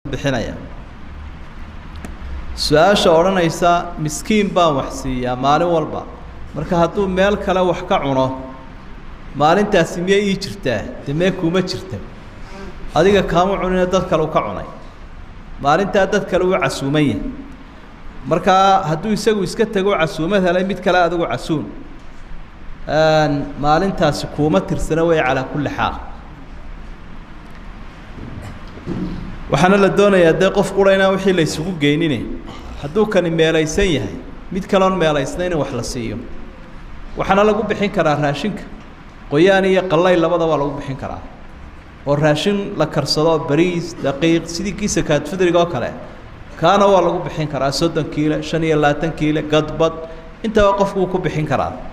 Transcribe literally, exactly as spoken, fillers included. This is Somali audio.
bixinaya su'aasha oranaysa miskiin baan wax siiyaa maalin walba marka hadduu meel kale wax ka cuno maalintaasi miyay ii jirtaa demee kuma jirta adiga kaama cunina dad kale u ka cunay maalintaa dad kale u casuuman yahay marka hadduu isagu iska tago casuumad helay mid kale adigu casuun maalintaasi kuma tirsana way calaa kulli xaal waxaana la doonayaa dee qof qurayna wixii la isugu geynine hadduu kani meelaysan yahay mid kaloon meelaysna in wax la siiyo waxaana lagu bixin karaa raashinka qoyaan iyo qalay labadaba lagu bixin karaa oo raashin la karsado bariis daqiiq sidii kiisa kaad fidriga oo kale kaana waa lagu bixin karaa soddon kiilo shan iyo labaatan kiilo gadbad intaba qofku ku bixin karaa